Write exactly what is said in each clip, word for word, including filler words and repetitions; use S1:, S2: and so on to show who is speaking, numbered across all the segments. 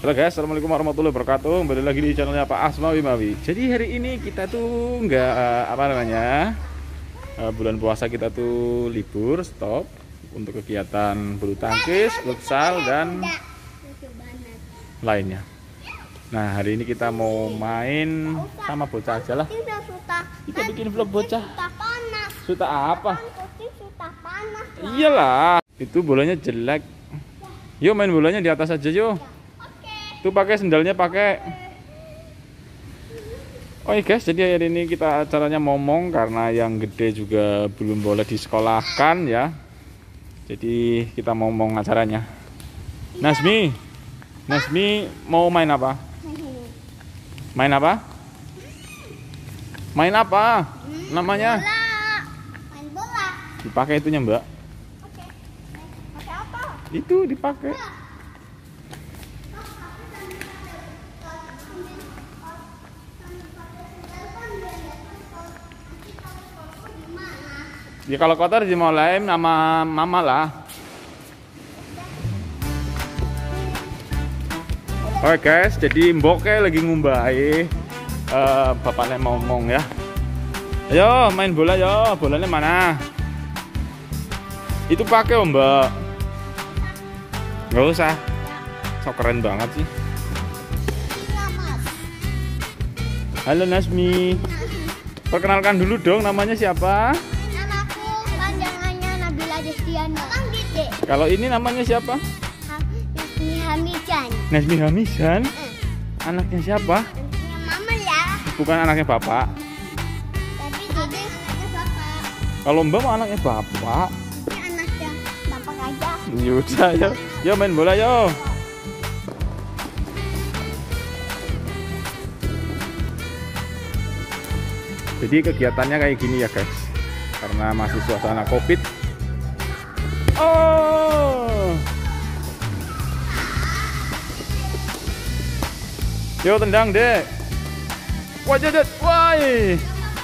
S1: Halo guys, assalamualaikum warahmatullahi wabarakatuh. Kembali lagi di channelnya Pak Asmawi Mawi. Jadi hari ini kita tuh nggak uh, apa namanya uh, bulan puasa kita tuh libur, stop untuk kegiatan bulu tangkis, futsal dan lainnya. Nah hari ini kita mau main sama bocah aja lah. Kita bikin vlog bocah. Suta apa? Iyalah, itu bolanya jelek. Yuk main bolanya di atas aja yuk. Tuh pakai sendalnya pakai. Oh iya guys, jadi hari ini kita acaranya momong karena yang gede juga belum boleh disekolahkan ya. Jadi kita momong acaranya. Nasmi, Nasmi mau main apa? Main apa? Main apa? Namanya?
S2: Main bola.
S1: Dipakai itunya Mbak.
S2: Oke. Pakai apa?
S1: Itu dipakai. Ya kalau kotor dimulai nama mama lah. Oke guys, jadi mboknya lagi ngumbai uh, bapaknya ngomong ya. Ayo main bola yo, bolanya mana? Itu pakai om mbak. Nggak usah. So keren banget sih. Halo Nasmi. Perkenalkan dulu dong, namanya siapa? Kalau ini namanya siapa?
S2: Nasmi Hamisan.
S1: Nasmi Hamisan?
S2: Hmm.
S1: Anaknya siapa?
S2: Anaknya mama ya.
S1: Bukan anaknya bapak.
S2: Tapi jadi anaknya bapak.
S1: Kalau Mbak mau anaknya bapak.
S2: Ini anaknya bapak aja.
S1: Yaudah yo, yo main bola yo. Jadi kegiatannya kayak gini ya guys. Karena masih suasana Covid. Oh. Yo tendang dek. Wah jadet, woi.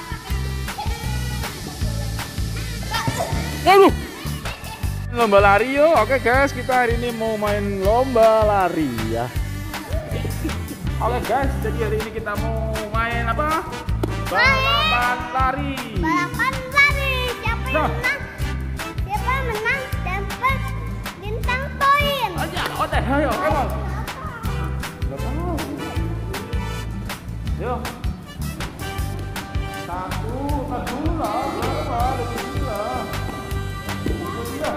S1: Waduh. Lomba lari yo. Oke guys, kita hari ini mau main lomba lari ya. Oke guys, jadi hari ini kita mau main apa? Balapan lari.
S2: Balapan lari. Siapa yang
S1: Nah.
S2: menang? Siapa yang menang dapat bintang poin.
S1: Aja, oke, ayo, ayo. Yo. Satu, satu lah, berapa? Lebih lah. Sudah.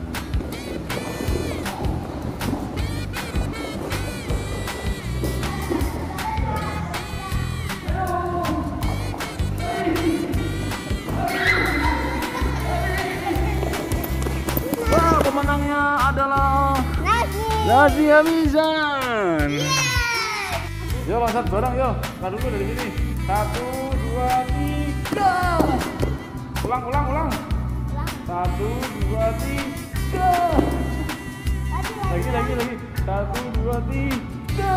S1: Wah, pemenangnya adalah Nasmi Hamisan. Yo loncat bareng yo. Nah dulu dari sini. Satu, dua, tiga. Ulang, ulang, ulang. Satu, dua, tiga. Lagi, lagi, lagi. Satu, dua, tiga.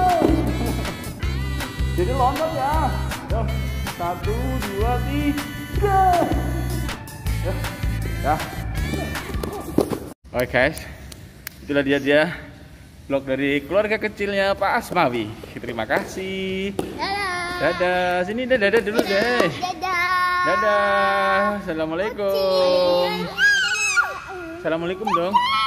S1: Jadi loncat ya. Yo. Satu, dua, tiga. Ya. Ya. Oke guys. Itulah dia dia. Vlog dari keluarga kecilnya Pak Asmawi. Terima kasih.
S2: Dadah.
S1: Dadah. Sini deh, dadah dulu deh.
S2: Dadah.
S1: Dadah. Assalamualaikum. Assalamualaikum dong.